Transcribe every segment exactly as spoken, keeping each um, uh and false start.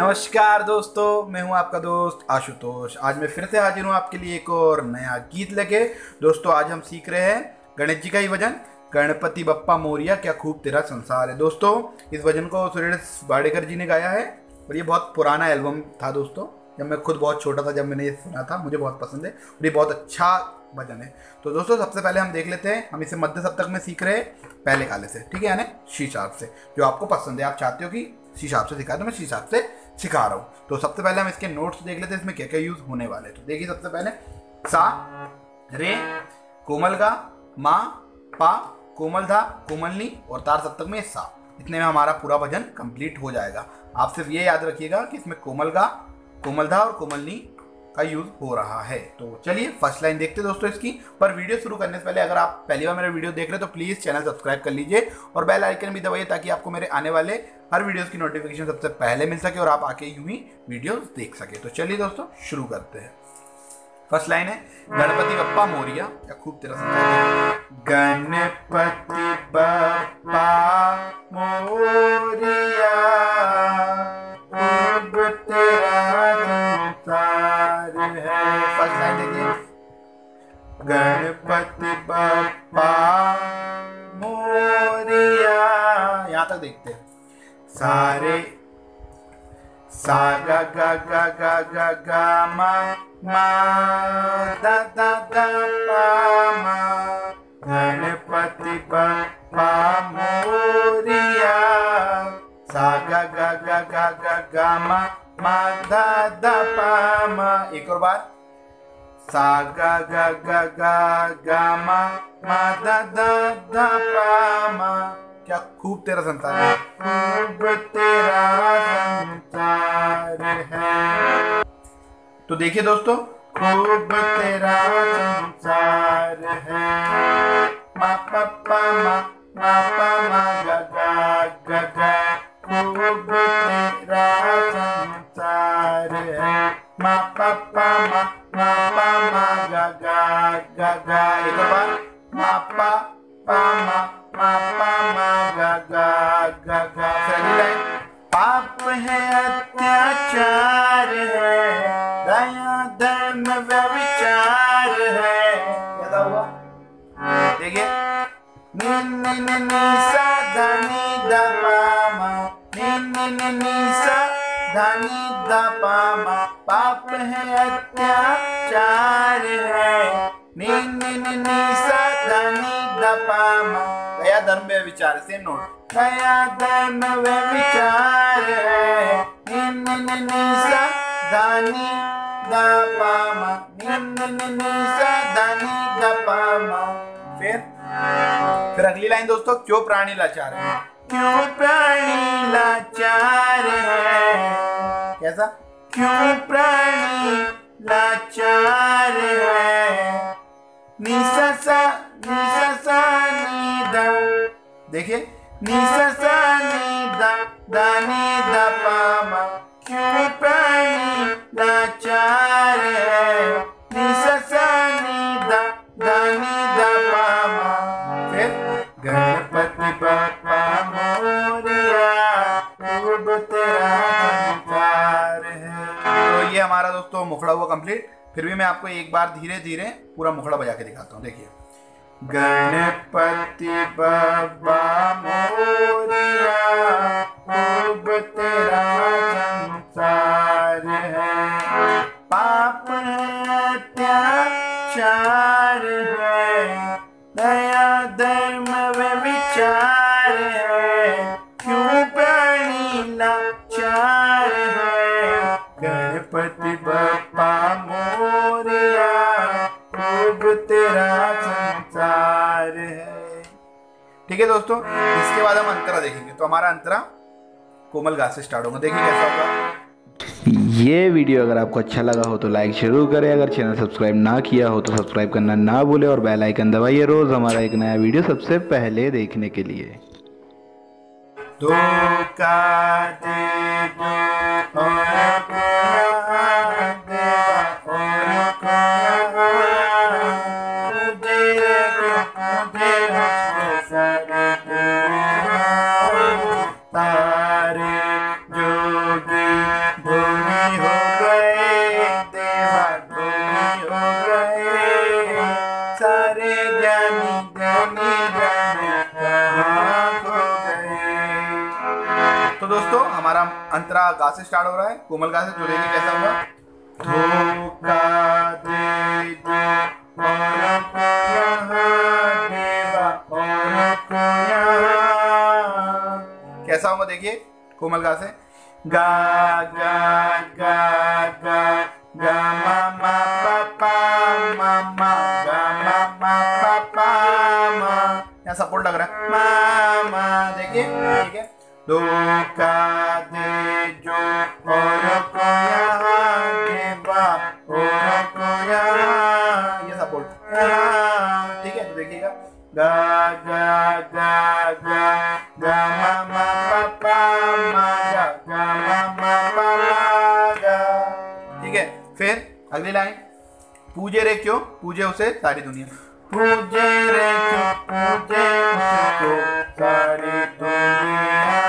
नमस्कार दोस्तों, मैं हूं आपका दोस्त आशुतोष। आज मैं फिर से हाजिर हूं आपके लिए एक और नया गीत लेके। दोस्तों आज हम सीख रहे हैं गणेश जी का ही भजन, गणपति बप्पा मोरिया क्या खूब तेरा संसार है। दोस्तों इस भजन को सुरेश वाडेकर जी ने गाया है और ये बहुत पुराना एल्बम था दोस्तों। जब मैं खुद बहुत छोटा था, जब मैंने ये सुना था, मुझे बहुत पसंद है और ये बहुत अच्छा भजन है। तो दोस्तों सबसे पहले हम देख लेते हैं, हम इसे मध्य सप्तक में सीख रहे हैं पहले काले से, ठीक है, यानी शी शार्प से। जो आपको पसंद है, आप चाहते हो कि सी शार्प से सिखा तो मैं सी शार्प से सिखा रहा हूँ। तो सबसे पहले हम इसके नोट्स देख लेते हैं, इसमें क्या क्या यूज होने वाले हैं। तो देखिए सबसे पहले सा, रे, कोमल गा, मा, पा, कोमल धा, कोमलनी और तार सप्तक में सा। इतने में हमारा पूरा भजन कंप्लीट हो जाएगा। आप सिर्फ ये याद रखिएगा कि इसमें कोमल गा, कोमल धा और कोमलनी का यूज हो रहा है। तो चलिए फर्स्ट लाइन देखते हैं दोस्तों इसकी। पर वीडियो शुरू करने से पहले अगर आप पहली बार मेरा वीडियो देख रहे हैं तो प्लीज चैनल सब्सक्राइब कर लीजिए और बेल आइकन भी दबाइए ताकि आपको मेरे आने वाले हर वीडियोस की नोटिफिकेशन सबसे पहले मिल सके और आप आके यूं ही वीडियोस देख सके। तो चलिए दोस्तों शुरू करते हैं। फर्स्ट लाइन है गणपति बप्पा मोरिया क्या खूब तेरा संसार। गणपति बप्पा मोरिया खूब तेरा संसार है। फर्स्ट लाइन देखिए, गणपति बप्पा मोरिया, यहां तक देखते हैं। सारे सा गा गा गा गा गा गा मा मा दा दा दा पा मा। गणपति बप्पा मोरिया सा गा गा गा गा गा गा मा मा दा दा पा मा। एक और बार, सा गा गा गा गा गा मा मा दा दा दा पा मा। क्या खूब तेरा संसार है, खूब तेरा संसार है। तो देखिए दोस्तों, खूब तेरा संसार है। मा पा पा मा मा पा मा गा गा गा गा, खूब तेरा संसार है। मा पा पा मा मा पा मा गा गा गा गा। एक और बार, मा पा पा मा मा पा मा गा गा गा गा। पहली लाइन, पाप है अत्याचार है, दया धर्म व्यभिचार है। क्या हुआ देखिए, नी नी नी नी सा धा नी धा पा मा, नी नी नी नी सा धा नी धा पा मा। पाप है अत्याचार है, नी नी नी नी सा धा नी धा पा मा। दया धर्म व्यभिचार, सेम नोट, दया धर्म व्यभिचार है, नी नी नी नी सा धा नी धा पा मा, नी नी नी नी सा धा नी धा पा मा। फिर फिर अगली लाइन दोस्तों, क्यों प्राणी लाचार है। क्यों प्राणी लाचार है, कैसा, क्यों प्राणी लाचार है। नी सा सा नी सा सा नी धा, देखिए नी सा सा नी धा धा नी धा पा मा। क्यों प्राणी लाचार है, नी सा सा नी धा धा नी धा पा मा। फिर गणपति बप्पा मोरिया खूब तेरा संसार है। तो ये हमारा दोस्तों मुखड़ा हुआ कंप्लीट। फिर भी मैं आपको एक बार धीरे धीरे पूरा मुखड़ा बजा के दिखाता हूँ। देखिए, गणपति बप्पा मोरिया खूब तेरा संसार है। पाप है अत्याचार है, दया धर्म व्यभिचार है। क्यों प्राणी लाचार है, गणपति बप्पा मोरिया खूब तेरा संसार है। ठीक है दोस्तों, इसके बाद हम अंतरा देखेंगे। तो हमारा अंतरा कोमल गा से स्टार्ट होगा। देखिए कैसा होगा। ये वीडियो अगर आपको अच्छा लगा हो तो लाइक जरूर करें। अगर चैनल सब्सक्राइब ना किया हो तो सब्सक्राइब करना ना भूलें और बेल आइकन दबाइए रोज हमारा एक नया वीडियो सबसे पहले देखने के लिए। धोखा दे दो और देवा और तारे जोगी हमारा अंतरा गा से स्टार्ट हो रहा है, कोमल गा से। तो देखिए कैसा होगा। धोखा दे जो और को यहाँ देवा और को यहाँ। कैसा होगा देखिए कोमल गा से। गा गा गा गा गा मा मा पा पा मा मा गा मा मा पा पा मा। यहाँ सपोर्ट लग रहा है मा मा। देखिए ठीक है। धोखा दे जो और को यहाँ देवा और को यहाँ। ये सपोर्ट ठीक है। तो देखिएगा गा गा गा गा गा मा मा पा पा मा गा गा मा मा पा मा गा। ठीक है। फिर अगली लाइन, पूजे रे क्यों, पूजे उसे सारी दुनिया। पूजे रे क्यों पूजे उसको सारी दुनिया।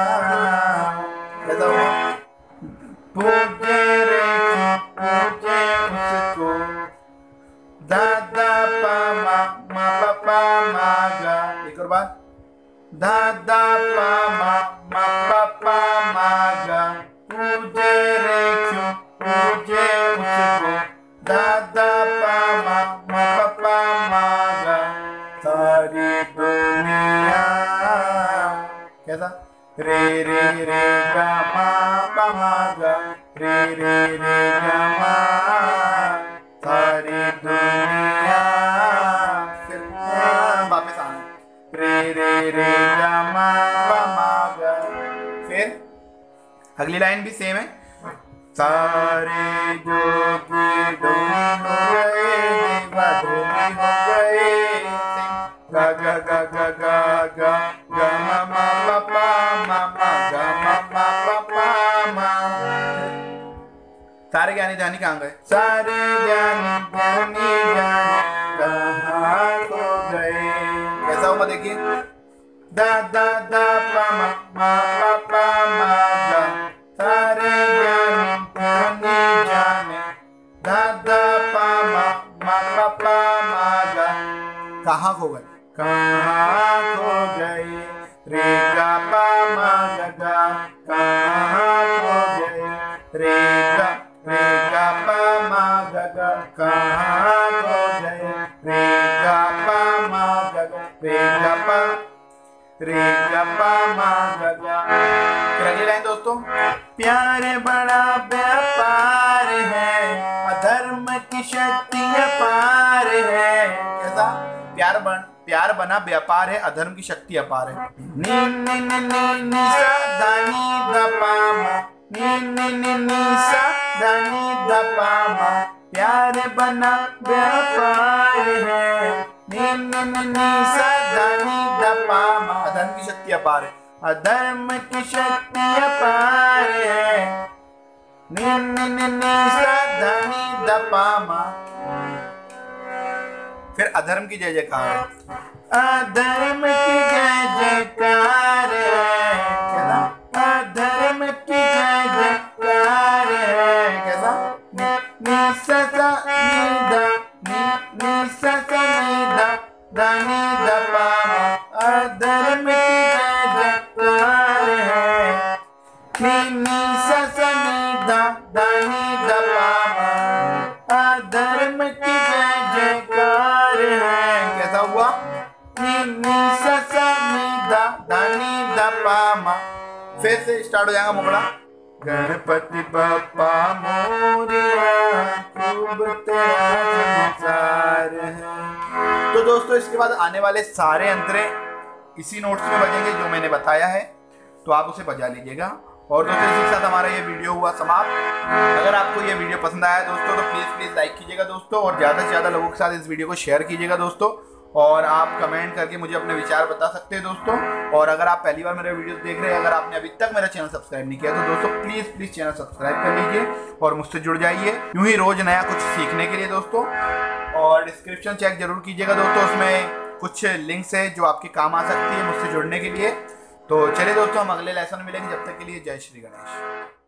कैसा हुआ। पूजे रे क्यों पूजे उसको दादा पा मा मा पा पा मा गा। एक और बार दादा पा मा मा पा पा मा गा। पूजे रे क्यों पूजे उसको दादा पा मा मा पा पा मा गा सारी दुनिया। कैसा। रे रे रे गा मा पा मा गा रे रे रे गा मा सारी दुनिया। फिर वापस आना रे रे रे गा मा पा मा गा। फिर अगली लाइन भी सेम है। सारे जोगी डोली हो गए देवा डोली हो गए। गा गा गा गा गा गा गा मा मा पा पा मा मा गा मा मा पा पा मा। सारे ज्ञानी ध्यानी कहाँ गए। सारे ज्ञानी ध्यानी जाने कहाँ खो गए। कैसा होगा देखिए। दा दा दा पा मा मा पा पा मा गा। सारे ज्ञानी ध्यानी जाने दा दा पा मा मा पा पा मा गा कहाँ खो गए। कहाँ खो गए। रे गा पा मा गा गा कहाँ खो गए। रे गा रे गा पा मा गा गा कहाँ खो गए। रे गा पा मा गा गा रे गा पा रे गा पा मा गा गा। फिर अगली लाइन दोस्तों। प्यार बड़ा व्यापार है अधर्म की शक्ति अपार है। कैसा। प्यार बन प्यार बना व्यापार है अधर्म की शक्ति अपार है। नी नी नी नी नी सा दा नी दा पा मा नी नी नी नी सा दा नी दा पा मा। प्यार बना व्यापार है नी नी नी नी सा दा नी दा पा मा। अधर्म की शक्ति अपार है अधर्म की शक्ति अपार है नी नी नी नी सा दा नी दा पा मा। फिर अधर्म की जय जयकार है। अधर्म की जय जयकार है। कैसा। अधर्म की जय जयकार है। कैसा। नि नि सा सा नि दा नि नि सा सा नि दा दा नि दा पा मा। अधर्म की जय जयकार है नि नि सा सा नि दा दा नि दा पा मा। अधर्म की जय जयकार है। कैसा हुआ। नि नि सा सा नि दा दा नि दा पा मा। फिर से स्टार्ट हो जाएगा मुकड़ा। गणपति बप्पा मोरिया खूब तेरा संसार है। तो दोस्तों इसके बाद आने वाले सारे अंतरे इसी नोट्स में बजेंगे जो मैंने बताया है, तो आप उसे बजा लीजिएगा। और दोस्तों इसी के साथ हमारा ये वीडियो हुआ समाप्त। अगर आपको ये वीडियो पसंद आया दोस्तों तो प्लीज़ प्लीज़ लाइक कीजिएगा दोस्तों, और ज़्यादा से ज़्यादा लोगों के साथ इस वीडियो को शेयर कीजिएगा दोस्तों। और आप कमेंट करके मुझे अपने विचार बता सकते हैं दोस्तों। और अगर आप पहली बार मेरे वीडियोस देख रहे हैं, अगर आपने अभी तक मेरा चैनल सब्सक्राइब नहीं किया तो दोस्तों प्लीज़ प्लीज़ चैनल सब्सक्राइब कर लीजिए और मुझसे जुड़ जाइए यूँ ही रोज़ नया कुछ सीखने के लिए दोस्तों। और डिस्क्रिप्शन चेक जरूर कीजिएगा दोस्तों, उसमें कुछ लिंक्स है जो आपके काम आ सकती है मुझसे जुड़ने के लिए। तो चलिए दोस्तों हम अगले लेसन में मिलेंगे, जब तक के लिए जय श्री गणेश।